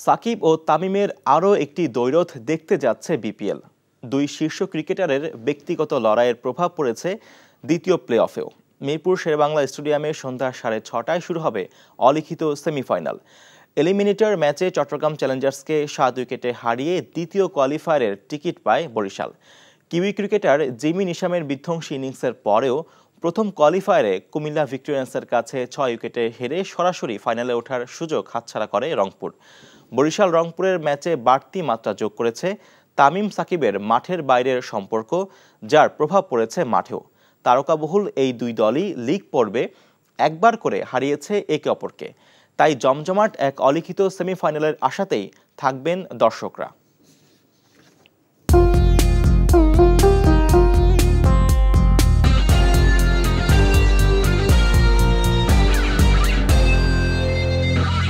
সাকিব ও তামিমের আরও একটি দ্বৈরথ দেখতে যাচ্ছে বিপিএল। দুই শীর্ষ ক্রিকেটারের ব্যক্তিগত লড়াইয়ের প্রভাব পড়েছে দ্বিতীয় প্লে অফেও। মিরপুর শেরেবাংলা স্টেডিয়ামে সন্ধ্যা 6:30টায় শুরু হবে অলিখিত সেমিফাইনাল। এলিমিনেটর ম্যাচে চট্টগ্রাম চ্যালেঞ্জার্সকে 7 উইকেটে হারিয়ে দ্বিতীয় কোয়ালিফায়ারের টিকিট পায় বরিশাল। কিউই ক্রিকেটার জিমি নিশামের বিধ্বংসী ইনিংসের পরেও প্রথম কোয়ালিফায়ারে কুমিল্লা ভিক্টোরিয়ান্সের কাছে 6 উইকেটে হেরে সরাসরি ফাইনালে ওঠার সুযোগ হাতছাড়া করে রংপুর। বরিশাল রংপুরের ম্যাচে বাড়তি মাত্রা যোগ করেছে তামিম সাকিবের মাঠের বাইরের সম্পর্ক, যার প্রভাব পড়েছে মাঠেও। তারকাবহুল এই দুই দলই লিগ পর্বে একবার করে হারিয়েছে একে অপরকে, তাই জমজমাট এক অলিখিত সেমিফাইনালের আশাতেই থাকবেন দর্শকরা।